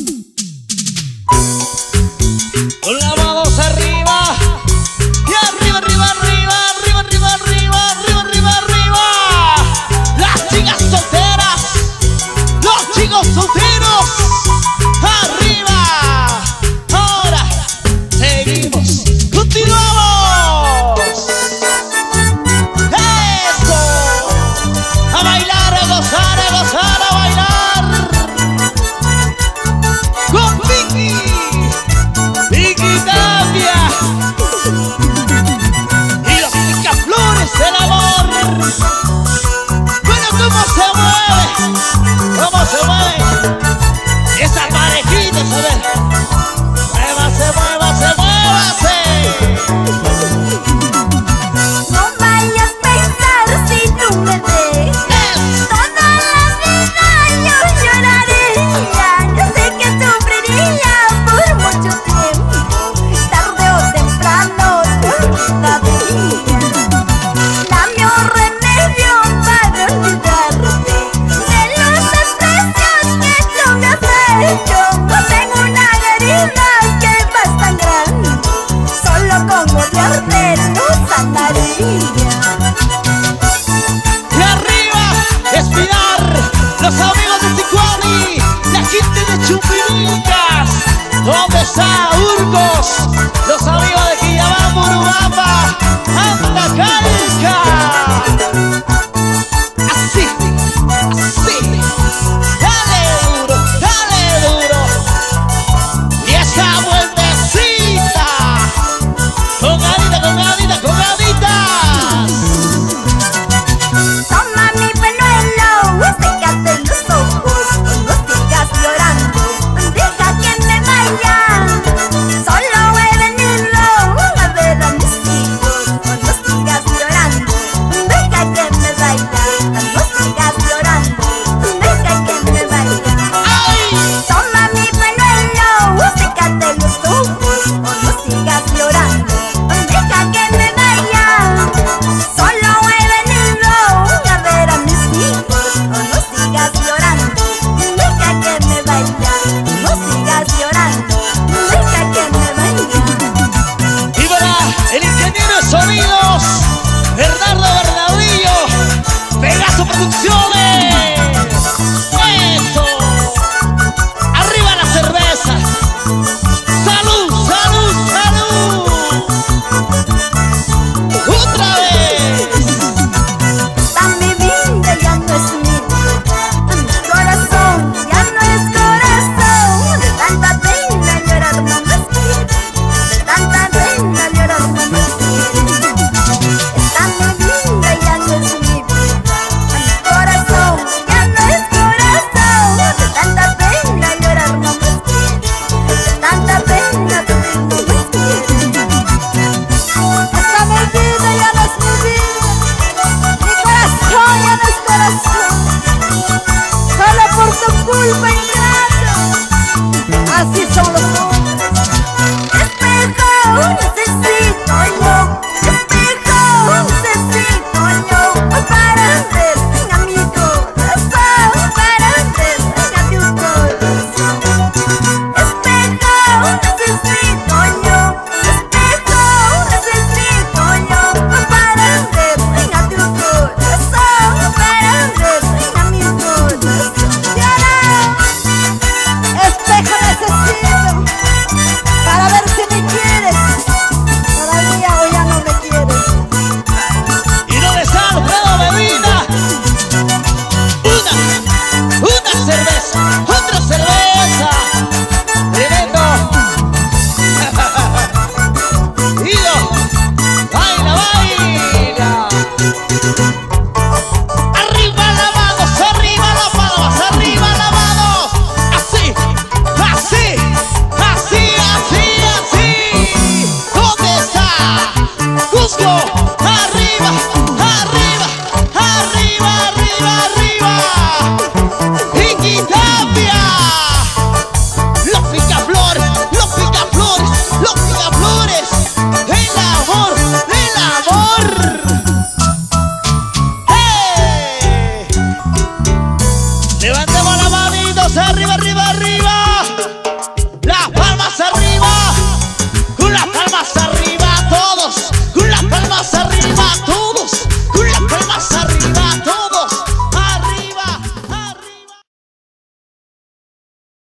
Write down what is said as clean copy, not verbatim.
Con las manos arriba. Y arriba, arriba, arriba, arriba, arriba, arriba, arriba, arriba, arriba. Las chicas solteras, los chicos solteros, arriba. Ahora seguimos, continuamos. Eso. A bailar, a gozar, a gozar, a bailar. Con Vicky. Vicky Tapia y los picaflores del amor. Bueno, ¿cómo se mueve? ¿Cómo se mueve? Esa parejita, a ver. Muévase, muévase, muévase. No vayas a pensar si tú me dejas. Toda la vida yo lloraría. Yo sé que sufriría por mucho tiempo. Tarde o temprano te olvidaría. Dame un remedio para olvidarte de los desprecios que tú me has hecho. No tengo una herida que es tan grande, solo con odiarte no sanaría. Y arriba, Espinar, los amigos de Tijuana, la gente de Chumbinicas, ¿dónde está Urcos?